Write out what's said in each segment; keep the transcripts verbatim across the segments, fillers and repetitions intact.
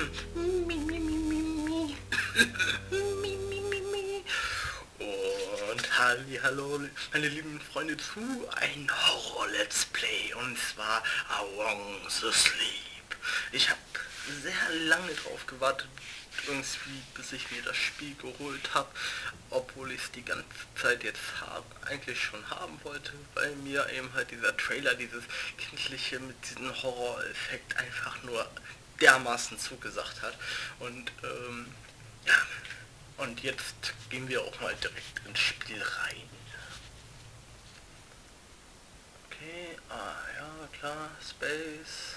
Mi, mi, mi, mi, mi. Mi, mi, mi, mi. Und halli, hallo, meine lieben Freunde, zu ein Horror-Let's Play, und zwar Among the Sleep. Ich habe sehr lange drauf gewartet, irgendwie, bis ich mir das Spiel geholt habe, obwohl ich es die ganze Zeit jetzt hab, eigentlich schon haben wollte, weil mir eben halt dieser Trailer, dieses kindliche mit diesem Horror-Effekt einfach nur dermaßen zugesagt hat. Und ähm, ja, und jetzt gehen wir auch mal direkt ins Spiel rein. Okay, ah ja, klar, Space.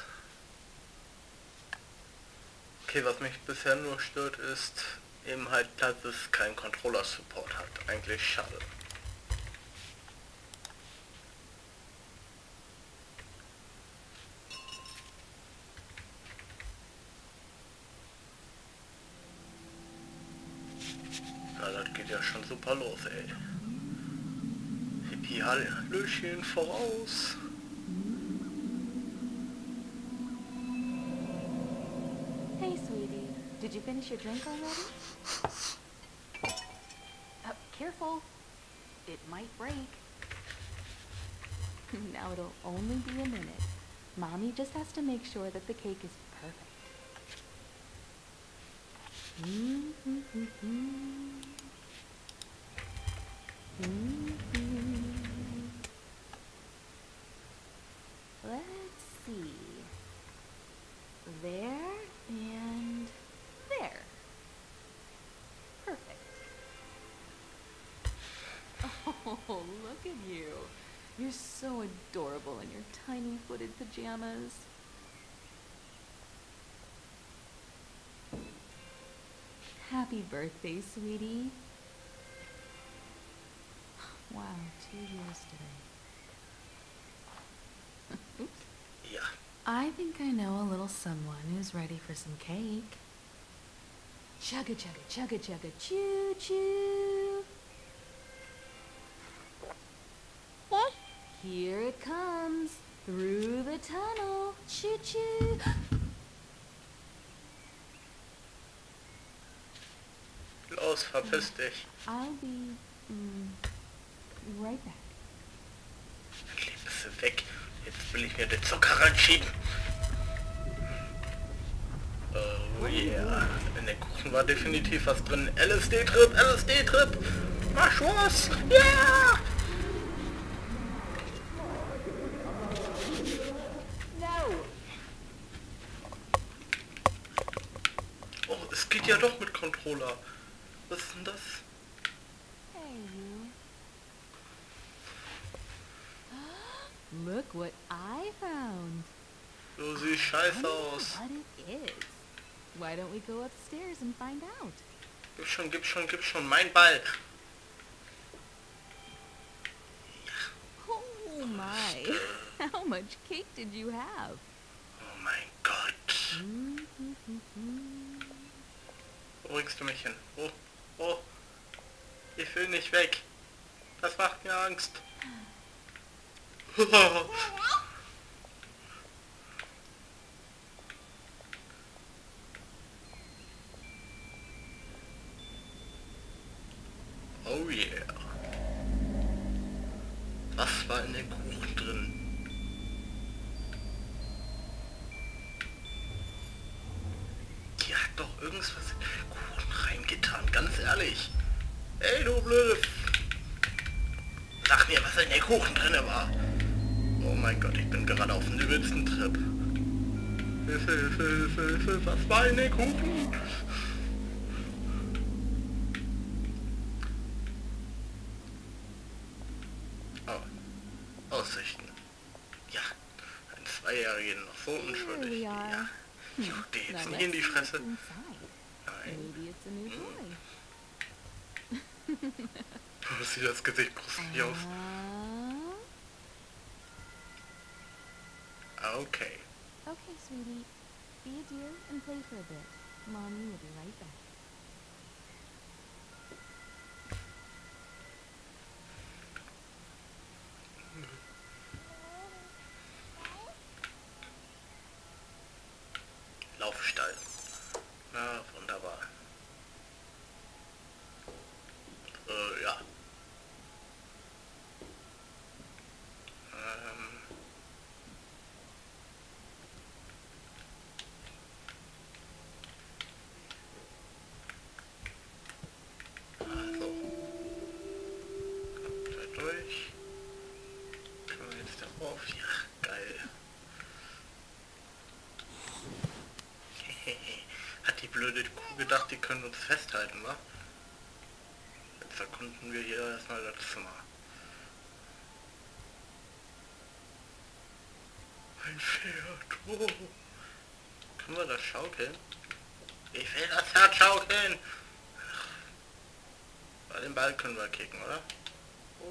Okay, was mich bisher nur stört, ist eben halt, dass es keinen Controller-Support hat. Eigentlich schade. Na, das geht ja schon super los, ey. Hippie, Hallöchen, voraus. Hey, sweetie. Did you finish your drink already? Uh, careful. It might break. Now it'll only be a minute. Mommy just has to make sure that the cake is perfect. Mm-hmm. Mm-hmm. Let's see. There and there. Perfect. Oh, look at you. You're so adorable in your tiny footed pajamas. Happy birthday, sweetie. Wow, two years today. Oops. Ja. I think I know a little someone who's ready for some cake. Chugga chugga chugga chugga choo choo. What? Here it comes through the tunnel. Choo choo. Los, verpiss dich. I'll be mm, right back. Endlich bist du weg. Jetzt will ich mir den Zucker reinschieben. Oh yeah. In den Kuchen war definitiv was drin. L S D-Trip, L S D-Trip. Mach was. Ja. Yeah. No. Oh, es geht ja doch mit Controller. Was ist denn das? Hey, you. Look what I found. Du siehst scheiße aus. What it is. Why don't we go upstairs and find out? Gib schon, gib schon, gib schon. Mein Ball. Oh my. How much cake did you have? Oh mein Gott. Mm-hmm. Wo bringst du mich hin? Oh, oh. Ich will nicht weg. Das macht mir Angst. Oh yeah. Was war in den Kuchen drin? Die hat doch irgendwas in den Kuchen reingetan, ganz ehrlich. Ey, du blöde... Sag mir, was in den Kuchen drin war. Oh mein Gott, ich bin gerade auf dem übelsten Trip. Hilfe, Hilfe, Hilfe, Hilfe, was war in den Kuchen? Oh, Aussichten. Ja, ein Zweijähriger noch so unschuldig. Ja, ich guck dir jetzt nie in die Fresse. Nein. Maybe it's a new boy. Oh, sieht das Gesicht gruselig aus. Uh, Okay. okay, sweetie. Be a dear and play for a bit. Mommy will be right back. Laufstall. drauf. Ja, geil. Hat die blöde Kuh gedacht, die können uns festhalten, wa? Jetzt erkunden wir hier erstmal das Zimmer. Ein Pferd. Oh. Können wir das schaukeln? Ich will das Pferd schaukeln! Bei dem Ball können wir kicken, oder? Oh.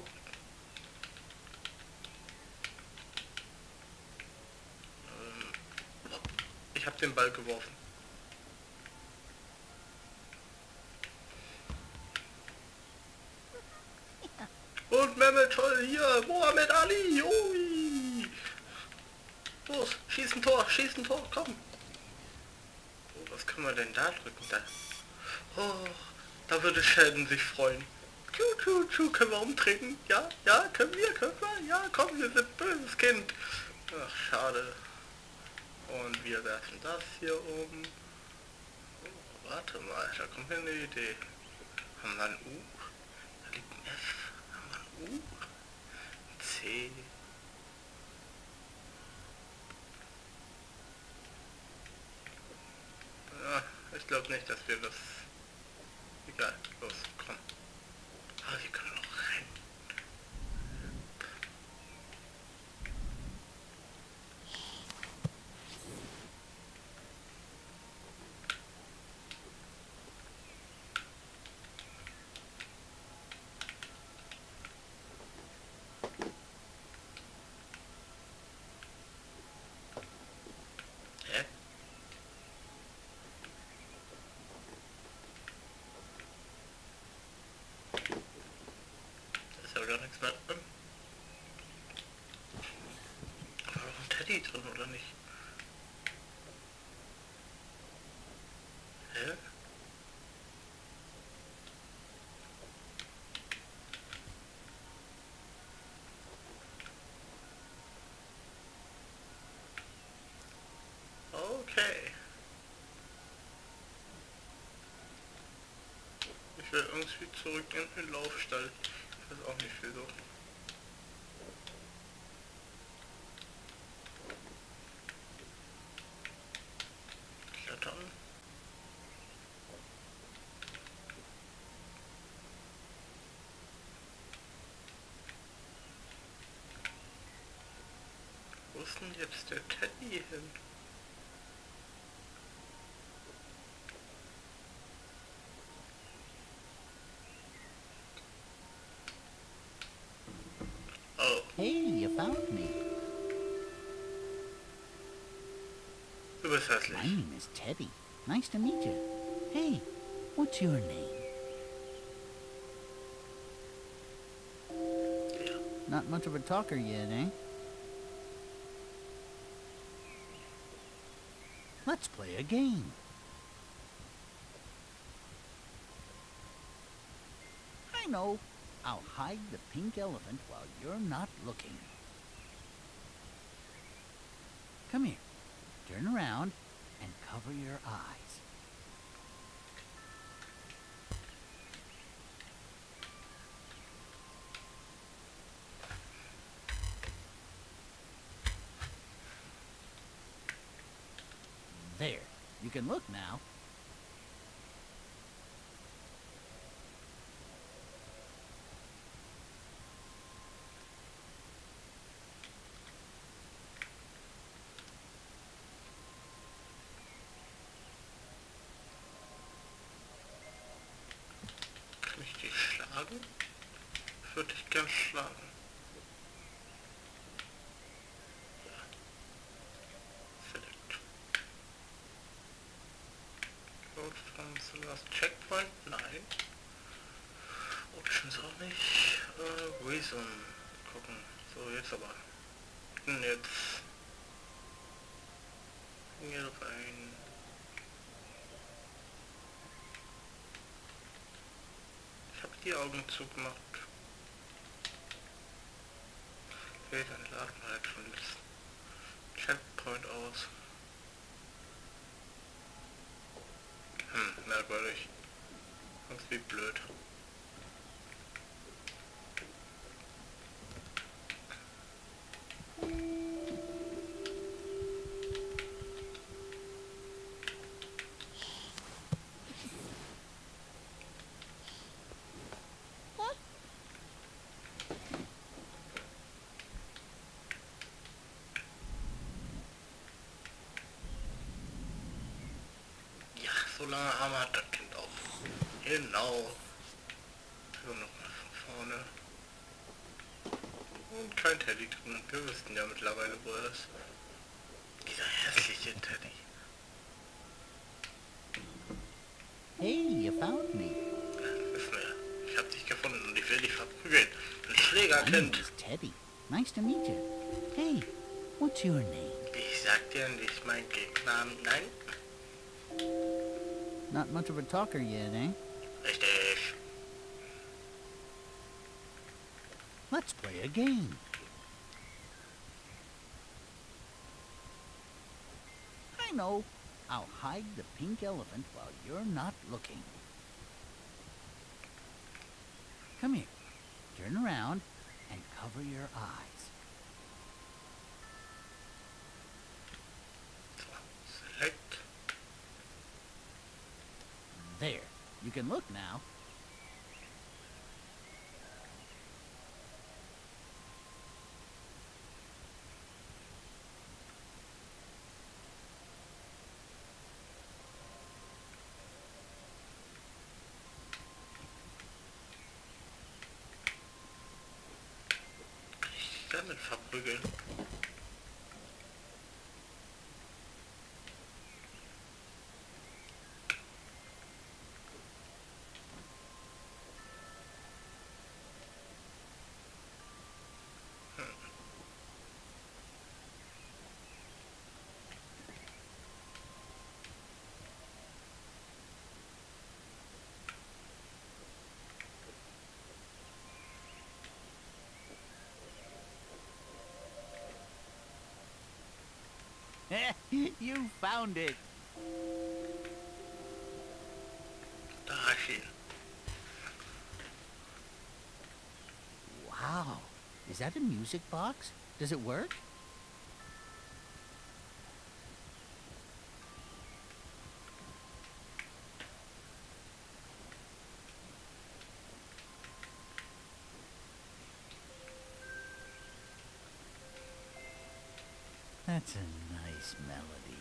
Ähm. Ich habe den Ball geworfen. Und Mehmet toll hier, Mohammed Ali, ui. Los, schieß ein Tor, schieß ein Tor, komm. Oh, was können wir denn da drücken? Da. Oh, da würde Sheldon sich freuen. Tschu, tschu, tschu, können wir umtreten? Ja, ja, können wir, können wir, ja, komm, wir sind böses Kind. Ach, schade. Und wir werfen das hier um. Oh, warte mal, da kommt mir eine Idee. Haben wir ein U? Da liegt ein F. Uh, C. Ja, ich glaube nicht, dass wir das... Egal, los, komm. Ah, wir können noch rein. Hä? Da ist ja gar nichts mehr drin. War doch ein Teddy drin, oder nicht? Hä? Okay. Ich will irgendwie zurück in den Laufstall. Ich weiß auch nicht wieso. Klettern. Wo ist denn jetzt der Teddy hin? Oh. Hey, you found me. Du bist My hässlich. name is Teddy. Nice to meet you. Hey, what's your name? Ja. Not much of a talker yet, eh? Let's play a game. I know. I'll hide the pink elephant while you're not looking. Come here. Turn around and cover your eyes. There. You can look now. Kann ich dich schlagen? Ich würde dich gern schlagen. Ja. Select. Code from the last checkpoint? Nein. Options auch nicht. Äh, Reason. Gucken. So, jetzt aber. Und jetzt. Hier rein. Ich habe die Augen zugemacht. Okay, dann laden wir halt von letzten Checkpoint aus. Hm, merkwürdig. Irgendwie blöd. so lange Arme hat das Kind auch. Genau. So, nochmal von vorne. Und kein Teddy drin. Wir wüssten ja mittlerweile, wo er ist. Dieser hässliche Teddy. Hey, you found me. Wissen wir. Ich hab dich gefunden und ich will dich verprügeln. Ein My Schlägerkind. name is Teddy. Nice to meet you. Hey, what's your name? Ich sag dir nicht meinen Gegnernamen. Nein. Not much of a talker yet, eh? Richtig. Let's play a game. I know. I'll hide the pink elephant while you're not looking. Come here. Turn around and cover your eyes. Select. There. You can look now. Ich damit verprügeln. You found it. Da hab ich ihn. Wow. Is that a music box? Does it work? That's a nice melody.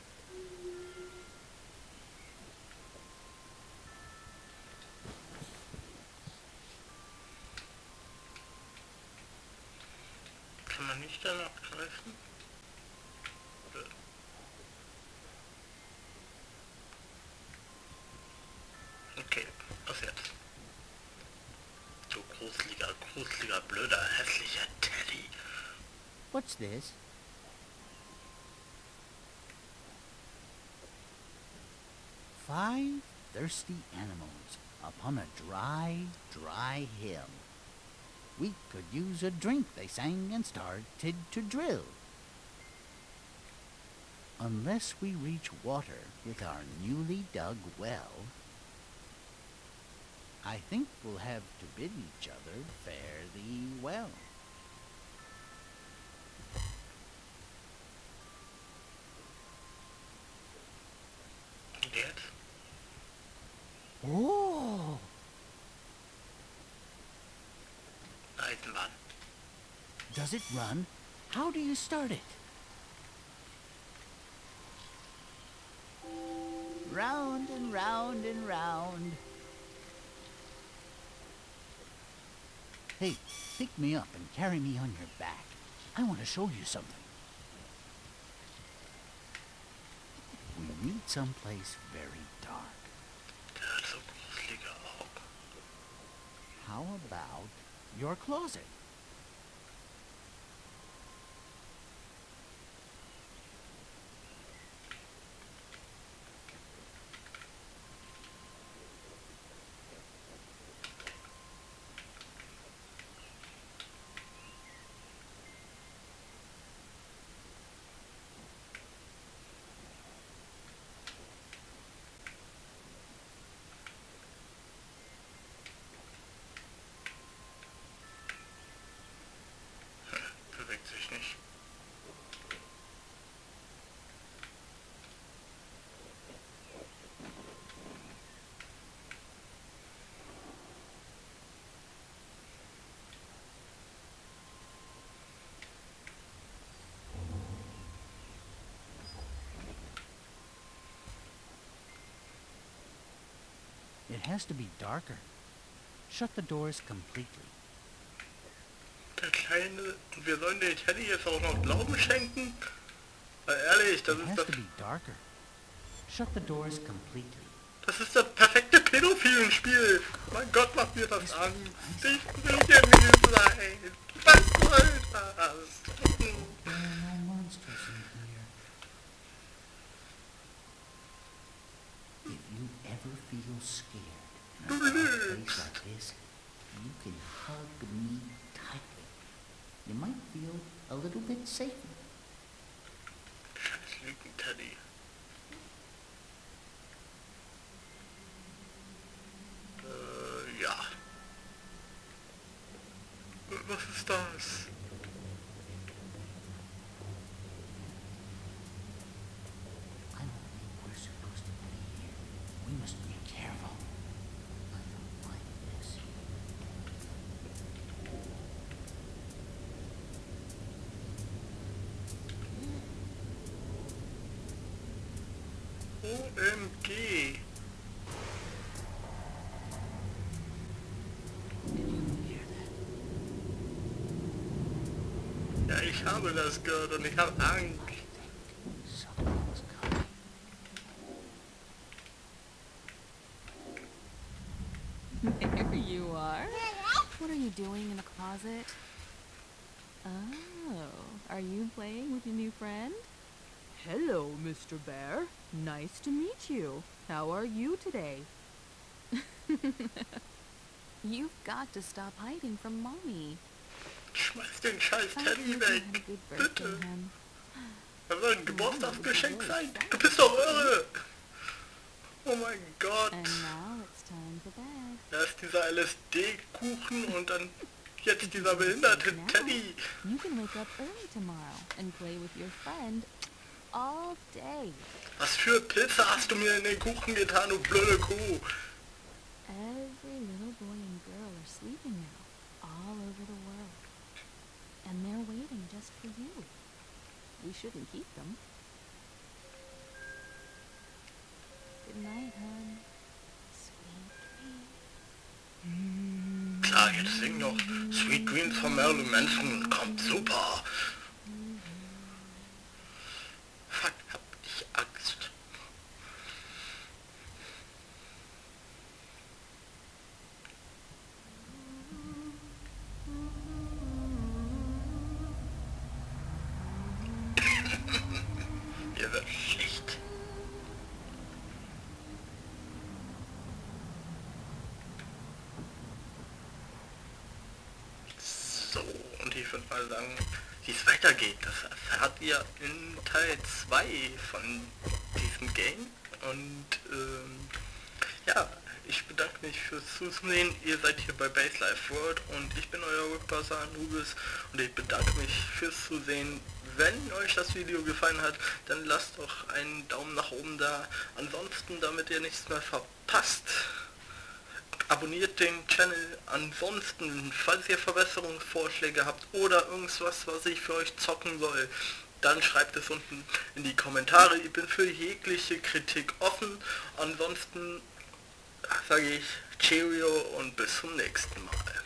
Kann man nicht danach greifen? Oder? Okay, was jetzt? Du gruseliger, gruseliger, blöder, hässlicher Teddy. What's this? Five thirsty animals upon a dry, dry hill. We could use a drink, they sang and started to drill. Unless we reach water with our newly dug well, I think we'll have to bid each other fare thee well. Und jetzt? Oh! Eisenbahn. Does it run? How do you start it? Round and round and round. Hey, pick me up and carry me on your back. I want to show you something. We meet someplace very dark. Der hat so gruselige Augen. How about your closet? has to be darker. Shut the doors completely. Der Kleine, und wir sollen den Teddy jetzt auch noch Glauben schenken? Weil ehrlich, das It ist has das, to be darker. Shut the doors completely. das ist das perfekte Pädophilen-Spiel. Mein Gott, macht mir das Angst. Ich will hier nie sein. Was soll das? There are no monsters in here. If you ever feel scared in a dark place like this, you can hug me tightly. You might feel a little bit safer. Scheiß Lügen-Teddy. Äh, ja. Was ist das? I don't think we're supposed to be here. We must be careful. I don't like this. O M G. Did you hear that? Ja, ich habe das gehört und ich habe Angst. Something's coming. There you are. What are you doing in the closet? Oh, are you playing with your new friend? Hello, Mister Bear. Nice to meet you. How are you today? You've got to stop hiding from Mommy. Schmeiß den scheiß I Teddy hope you weg. had a good birthday, Bitte. hun. Das soll ein Geburtstagsgeschenk sein. Du bist doch irre. Oh mein Gott. And now it's time for bed. Da ist dieser L S D-Kuchen und dann jetzt dieser behinderte Teddy. You can wake up early tomorrow and play with your friend all day. Was für Pilze hast du mir in den Kuchen getan, du blöde Kuh? Every little boy and girl are sleeping now, all over the world. And they're waiting just for you. We shouldn't keep them. Good night, hon. Sweet dreams. Klar, jetzt sing noch Sweet Dreams von Marilyn Manson. Kommt super. Fuck, hab ich Angst. Mir wird schlecht. So, und ich würde mal sagen, wie es weitergeht, das erfahrt ihr in Teil zwei von diesem Game. Und ähm, ja, ich bedanke mich fürs Zusehen. Ihr seid hier bei Base Life World und ich bin euer Webbrowser Anubis und ich bedanke mich fürs Zusehen. Wenn euch das Video gefallen hat, dann lasst doch einen Daumen nach oben da. Ansonsten, damit ihr nichts mehr verpasst, abonniert den Channel. Ansonsten, falls ihr Verbesserungsvorschläge habt oder irgendwas, was ich für euch zocken soll, dann schreibt es unten in die Kommentare. Ich bin für jegliche Kritik offen. Ansonsten sage ich Cheerio und bis zum nächsten Mal.